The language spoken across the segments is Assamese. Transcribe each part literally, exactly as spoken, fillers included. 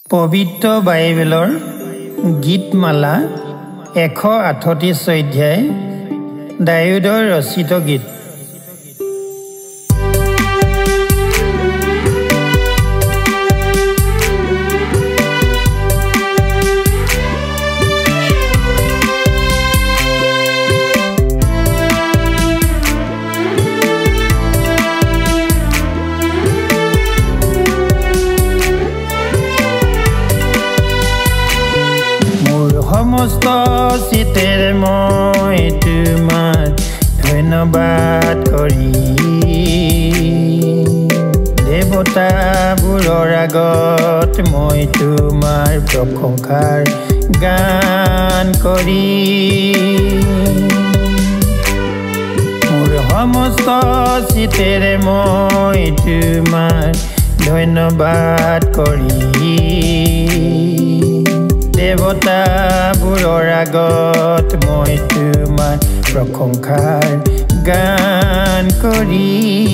পবিত্ৰ বাইবেলৰ গীতমালা এশ আঠত্ৰিছ অধ্যায় দাউদৰ ৰচিত গীত। সমস্ত চিতেৰে মই তোমাক ধন্যবাদ কৰি দেৱতাবোৰৰ আগত মই তোমাৰ প্ৰশংসাৰ গান কৰি মোৰ সমস্ত চিতেৰে মই তোমাক ধন্যবাদ কৰি দেৱতাবোৰৰ আগত মই তোমাৰ প্ৰশংসাৰ গান কৰি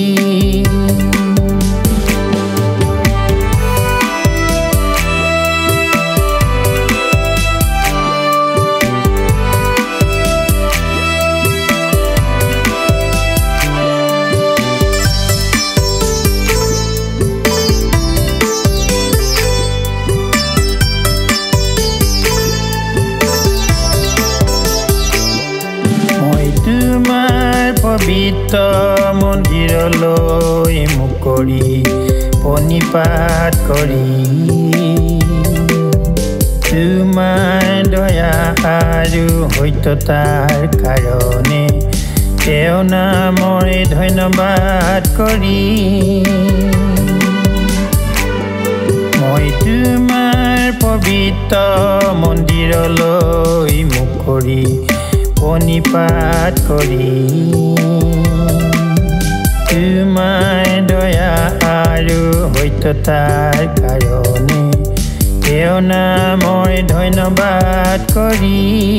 পবিত্ৰ মন্দিৰলৈ মুখ কৰি প্ৰণিপাত কৰি তোমাৰ দয়া আৰু সত্যতাৰ কাৰণে তেওঁ নামৰে ধন্যবাদ কৰি মই তোমাৰ পবিত্ৰ মন্দিৰলৈ মুখ কৰি প্ৰণিপাত কৰি তোমাৰ দয়া আৰু সত্যতাৰ কাৰণে তেওঁ নামৰে ধন্যবাদ কৰি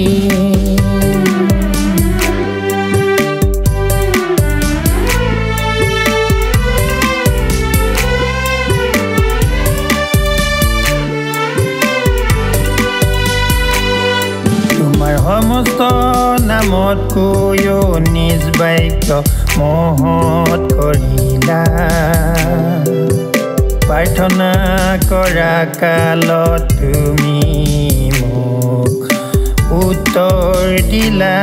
সমস্ত নামতকৈও নিজ বাক্য মহৎ কৰিলা প্ৰাৰ্থনা কৰা কালত তুমি মোক উত্তৰ দিলা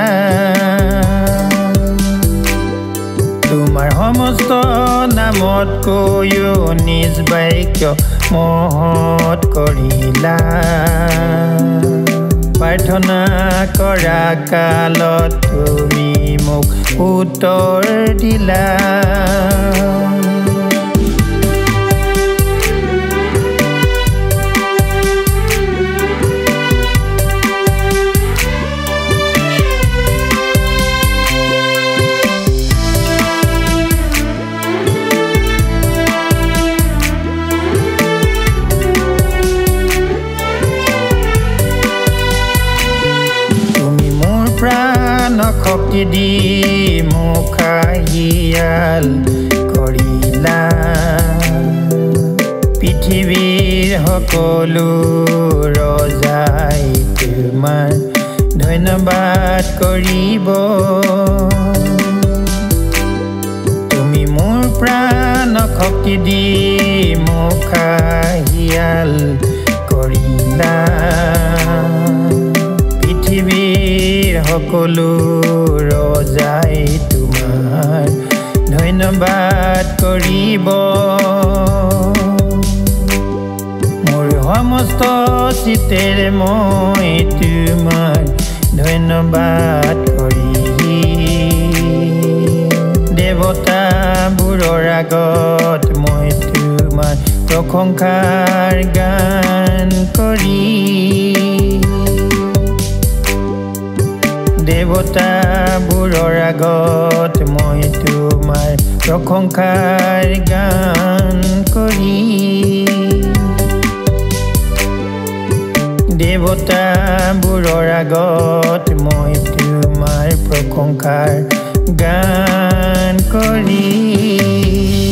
তোমাৰ সমস্ত নামতকৈও নিজ বাক্য মহৎ কৰিলা প্ৰাৰ্থনা কৰা কালত তুমি মোক উত্তৰ দিলা শক্তি দি মোক হাহিয়াল কৰিলা পৃথিৱীৰ সকলো ৰজাই তোমাৰ ধন্যবাদ কৰিব তুমি মোৰ প্ৰাণ শক্তি দি মোক হাহিয়াল কৰিলা পৃথিৱীৰ সকলো ৰজাই তোমাৰ ধন্যবাদ কৰিব মোৰ সমস্ত চিতেৰে মই তোমাক ধন্যবাদ কৰি দেৱতাবোৰৰ আগত মই তোমাৰ প্ৰশংসাৰ গান কৰি দেৱতাবোৰৰ আগত মই তোমাৰ প্ৰশংসাৰ গান কৰি দেৱতাবোৰৰ আগত মই তোমাৰ প্ৰশংসাৰ গান কৰি